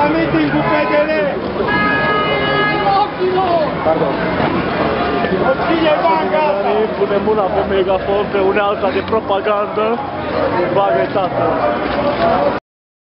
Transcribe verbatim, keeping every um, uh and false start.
la meeting cu P D L! Pardon. Obține bani, gata! Punem mâna pe megafon, pe unealta de propagandă, bagă tată.